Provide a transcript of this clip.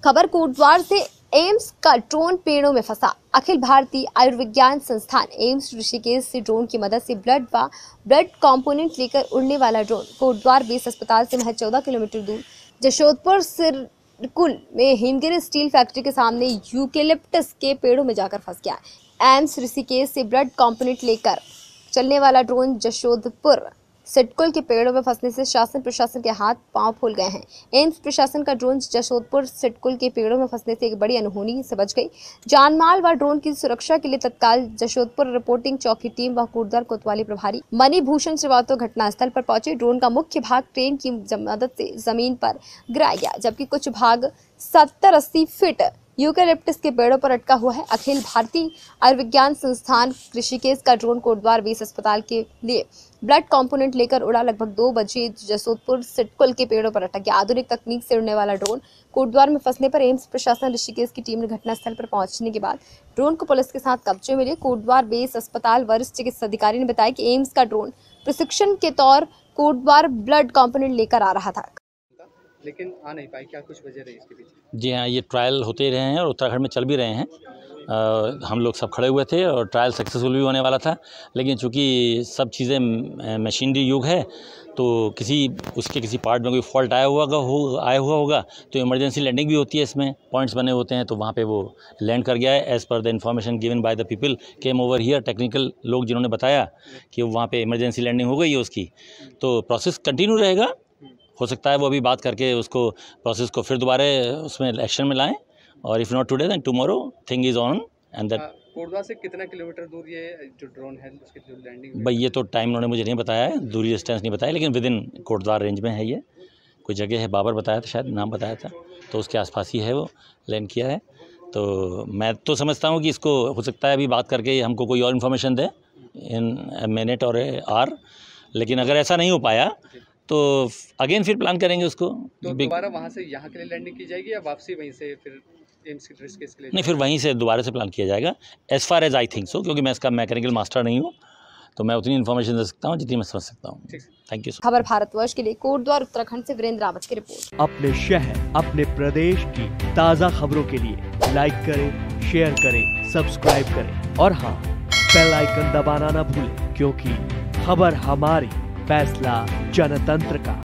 खबर कोटद्वार से। एम्स का ड्रोन पेड़ों में फंसा। अखिल भारतीय आयुर्विज्ञान संस्थान एम्स ऋषिकेश से ड्रोन की मदद से ब्लड कंपोनेंट लेकर उड़ने वाला ड्रोन कोटद्वार बेस अस्पताल से महज 14 किलोमीटर दूर जशोदपुर सिरकुल में हिमगिरी स्टील फैक्ट्री के सामने यूकेलिप्टस के पेड़ों में जाकर फंस गया। एम्स ऋषिकेश से ब्लड कंपोनेंट लेकर चलने वाला ड्रोन जशोदपुर सिडकुल के पेड़ों में फंसने से शासन प्रशासन के हाथ पांव फूल गए हैं। एम्स प्रशासन का ड्रोन जशोदपुर सिडकुल के पेड़ों में फंसने से एक बड़ी अनहोनी से बच गई। जानमाल व ड्रोन की सुरक्षा के लिए तत्काल जशोदपुर रिपोर्टिंग चौकी टीम व कोटद्वार कोतवाली प्रभारी मणिभूषण श्रीवास्तव घटनास्थल पर पहुंचे। ड्रोन का मुख्य भाग ट्रेन की मदद से जमीन पर गिराया गया, जबकि कुछ भाग 70-80 फीट यूकेलिप्टस के पेड़ों पर अटका हुआ है। अखिल भारतीय आयुर्विज्ञान संस्थान ऋषिकेश का ड्रोन कोटद्वार बेस अस्पताल के लिए ब्लड कंपोनेंट लेकर उड़ा। लगभग 2 बजे जसोदपुर सिडकुल के पेड़ों पर अटक गया। आधुनिक तकनीक से उड़ने वाला ड्रोन कोटद्वार में फंसने पर एम्स प्रशासन ऋषिकेश की टीम ने घटनास्थल पर पहुंचने के बाद ड्रोन को पुलिस के साथ कब्जे में लिया। कोटद्वार बेस अस्पताल वरिष्ठ चिकित्सा अधिकारी ने बताया कि एम्स का ड्रोन प्रशिक्षण के तौर कोटद्वार ब्लड कंपोनेंट लेकर आ रहा था, लेकिन आ नहीं पाई। क्या कुछ वजह रही इसके पीछे? जी हाँ, ये ट्रायल होते रहे हैं और उत्तराखंड में चल भी रहे हैं। हम लोग सब खड़े हुए थे और ट्रायल सक्सेसफुल भी होने वाला था, लेकिन चूँकि सब चीज़ें मशीनरी युग है तो किसी पार्ट में कोई फॉल्ट आया हुआ होगा तो इमरजेंसी लैंडिंग भी होती है। इसमें पॉइंट्स बने होते हैं, तो वहाँ पे वो लैंड कर गया है। As per the information given by the people came over here, technical लोग जिन्होंने बताया कि वहाँ पे इमरजेंसी लैंडिंग हो गई है उसकी, तो प्रोसेस कंटिन्यू रहेगा। हो सकता है वो अभी बात करके उसको प्रोसेस को फिर दोबारा उसमें एक्शन में लाएं, और if not today then tomorrow thing is on and that. Kotdwar से कितना किलोमीटर दूर ये जो ड्रोन है उसकी जो लैंडिंग? भाई ये तो टाइम उन्होंने मुझे नहीं बताया है, दूरी डिस्टेंस नहीं बताया, लेकिन विद इन कोटद्वार रेंज में है। ये कोई जगह है, बाबर बताया था, शायद नाम बताया था, तो उसके आसपास ही है वो लैंड किया है। तो मैं तो समझता हूँ कि इसको हो सकता है अभी बात करके हमको कोई और information they in a minute और ए आवर, लेकिन अगर ऐसा नहीं हो पाया तो अगेन फिर प्लान करेंगे उसको। तो दोबारा वहाँ से यहाँ के लिए लैंडिंग की जाएगी या वापसी वहीं से फिर एम्स की ड्रेस के लिए? नहीं, फिर वहीं से दोबारा से प्लान किया जाएगा as far as I think so, क्योंकि मैं इसका मैकेनिकल मास्टर नहीं हूँ, तो मैं उतनी इन्फॉर्मेशन दे सकता हूँ जितनी मैं समझ सकता हूँ। Thank you. खबर भारतवर्ष के लिए कोटद्वार उत्तराखंड से वीरेंद्र रावत की रिपोर्ट। अपने शहर अपने प्रदेश की ताज़ा खबरों के लिए लाइक करें, शेयर करें, सब्सक्राइब करें और हाँ, बेल आइकन दबाना ना भूलें, क्योंकि खबर हमारी, फैसला जनतंत्र का।